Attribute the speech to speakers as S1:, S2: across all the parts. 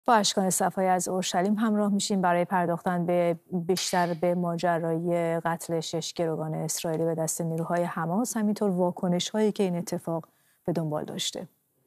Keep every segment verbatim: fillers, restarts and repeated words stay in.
S1: با اشکان صفایی از اورشلیم همراه میشیم برای پرداختن به بیشتر به ماجرای قتل شش گروگان اسرائیلی به دست نیروهای حماس، همینطور واکنش هایی که این اتفاق به دنبال داشته.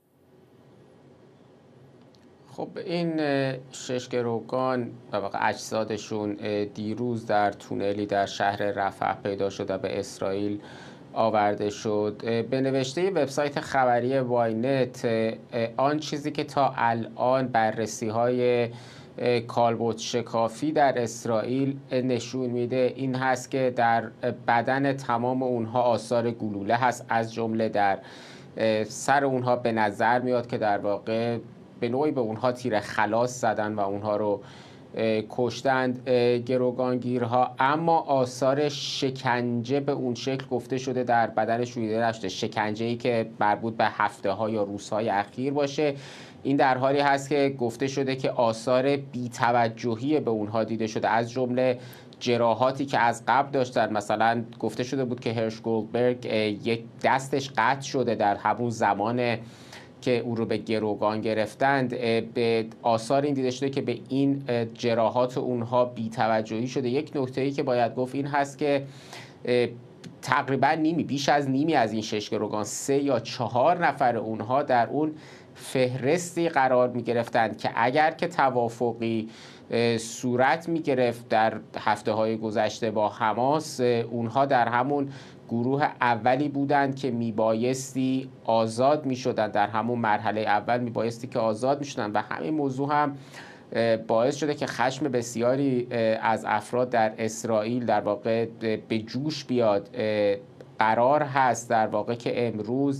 S2: خب این شش گروگان در واقع اجسادشون دیروز در تونلی در شهر رفح پیدا شد و به اسرائیل آورده شد. به نوشته وبسایت خبری واینت، آن چیزی که تا الان بررسی های کالبد شکافی در اسرائیل نشون میده این هست که در بدن تمام اونها آثار گلوله هست، از جمله در سر اونها به نظر میاد که در واقع به نوعی به اونها تیر خلاص زدن و اونها رو کشتند گروگانگیرها، اما آثار شکنجه به اون شکل گفته شده در بدنشون دیده نشده، شکنجه‌ای که مربوط به هفته ها یا روزهای اخیر باشه. این در حالی هست که گفته شده که آثار بی‌توجهی به اونها دیده شده، از جمله جراحاتی که از قبل داشتن. مثلا گفته شده بود که هرش گولدبرگ یک دستش قطع شده در همون زمان که او رو به گروگان گرفتند. به آثار این دیده شده که به این جراحات اونها بی‌توجهی شده. یک نکته‌ای که باید گفت این هست که تقریبا نیمی بیش از نیمی از این شش گروگان، سه یا چهار نفر اونها در اون فهرستی قرار می گرفتند که اگر که توافقی صورت می گرفت در هفته های گذشته با حماس، اونها در همون گروه اولی بودند که میبایستی آزاد میشدند. در همون مرحله اول میبایستی که آزاد میشدند و همین موضوع هم باعث شده که خشم بسیاری از افراد در اسرائیل در واقع به جوش بیاد. قرار هست در واقع که امروز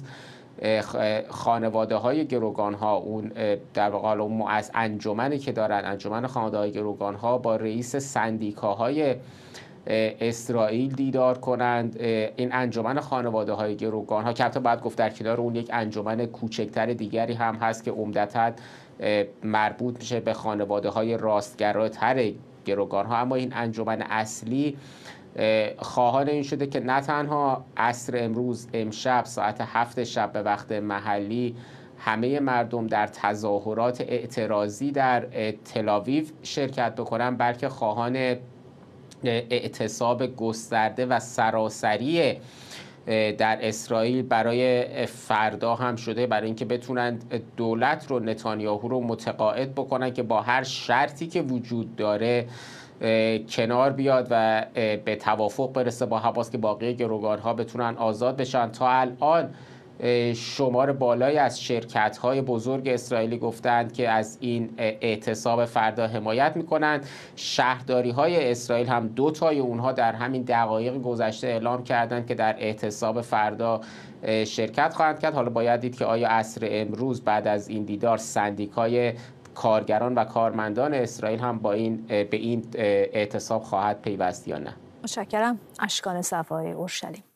S2: خانواده های گروگان ها، اون در واقع اون از انجمنی که دارن، انجمن خانواده های گروگان ها، با رئیس سندیکاهای اسرائیل دیدار کنند. این انجمن خانواده های گروگان ها که البته باید گفت در کنار اون یک انجمن کوچکتر دیگری هم هست که عمدتاً مربوط میشه به خانواده های راستگراتر گروگان ها، اما این انجمن اصلی خواهان این شده که نه تنها عصر امروز، امشب ساعت هفت شب به وقت محلی، همه مردم در تظاهرات اعتراضی در تل‌آویو شرکت بکنن، بلکه خواهان اعتصاب گسترده و سراسری در اسرائیل برای فردا هم شده، برای اینکه بتونن دولت رو، نتانیاهو رو متقاعد بکنن که با هر شرطی که وجود داره کنار بیاد و به توافق برسه با حماس که باقی گروگان ها بتونن آزاد بشن. تا الان شمار بالایی از شرکت‌های بزرگ اسرائیلی گفتند که از این اعتصاب فردا حمایت می‌کنند. شهرداری‌های اسرائیل هم دو تای اونها در همین دقایق گذشته اعلام کردند که در اعتصاب فردا شرکت خواهند کرد. حالا باید دید که آیا عصر امروز بعد از این دیدار سندیکای کارگران و کارمندان اسرائیل هم با این به این اعتصاب خواهد پیوست یا نه.
S1: متشکرم. اشکان صفایی، اورشلیم.